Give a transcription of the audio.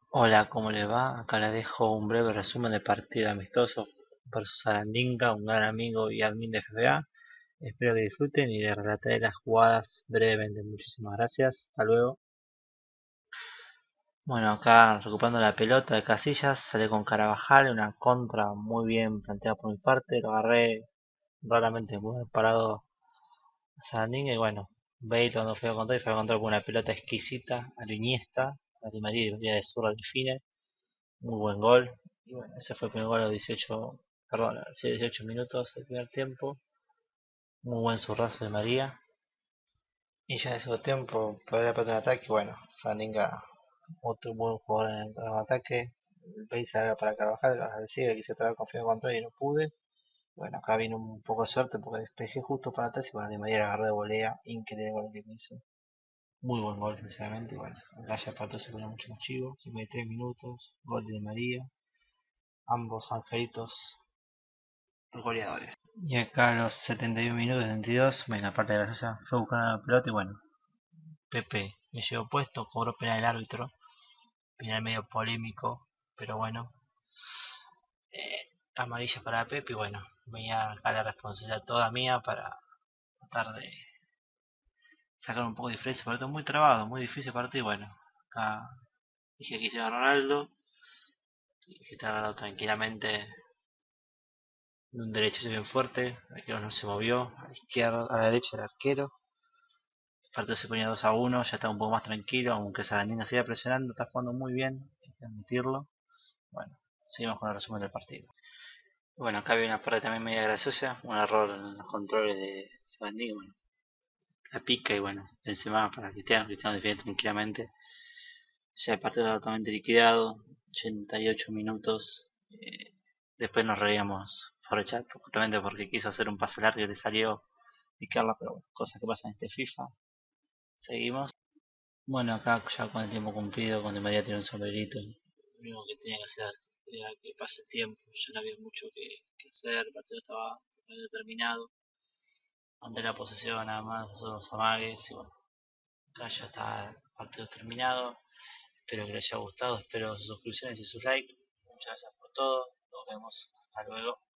Hola, ¿cómo le va? Acá les dejo un breve resumen de partido amistoso versus Arandinga, un gran amigo y admin de FBA. Espero que disfruten y les relataré las jugadas brevemente. Muchísimas gracias. Hasta luego. Bueno, acá recuperando la pelota de Casillas, sale con Carabajal, una contra muy bien planteada por mi parte. Lo agarré raramente muy bien parado a Sarandinga y bueno, Bale cuando fue a contar y fue a contar con una pelota exquisita a lo Iniesta, a Di María y de zurda al define. Muy buen gol. Y bueno, ese fue el primer gol a los 18, perdón, sí, 18 minutos del primer tiempo. Muy buen zurrazo de María. Y ya en el segundo tiempo, para la pelota en ataque, bueno, Saninga, otro buen jugador en el ataque. El país era para Carvajal, al decir, quise traer confianza contra él y no pude. Bueno, acá vino un poco de suerte porque despejé justo para atrás y bueno, Di María la agarré de volea, increíble gol que me hizo. Muy buen gol, sinceramente. Bueno, acá ya partió se ponía mucho más chivo, 53 minutos, gol de Di María, ambos angelitos goleadores. Y acá a los 71 minutos, 72, bueno, la parte de la Sosa fue buscando la pelota y bueno, Pepe me llevó puesto, cobró penal el árbitro, penal medio polémico, pero bueno, amarilla para Pepe y bueno, venía acá la responsabilidad toda mía para tratar de sacar un poco de diferencia, pero todo muy trabado, muy difícil partido y bueno, acá dije que hice a Ronaldo, y que estaba ganado tranquilamente de un derecho bien fuerte, el arquero no se movió, a la izquierda, a la derecha el arquero. El partido se ponía 2-1, ya estaba un poco más tranquilo, aunque Salandina sigue presionando, está jugando muy bien, hay que admitirlo. Bueno, seguimos con el resumen del partido. Bueno, acá había una parte también media graciosa, un error en los controles de Salandina, bueno, la pica y bueno, Benzema para Cristiano defiende tranquilamente. Ya el partido totalmente liquidado, 88 minutos. Después nos reíamos por el chat, justamente porque quiso hacer un pase largo y le salió picarla, pero bueno, cosas que pasan en este FIFA. Seguimos. Bueno, acá ya con el tiempo cumplido, cuando María tiene un sombrerito, lo único que tenía que hacer era que pase el tiempo, ya no había mucho que hacer, el partido estaba totalmente terminado, ante la posesión nada más, los amagues, y bueno, acá ya está el partido terminado, espero que les haya gustado, espero sus suscripciones y sus likes, muchas gracias por todo, nos vemos, hasta luego.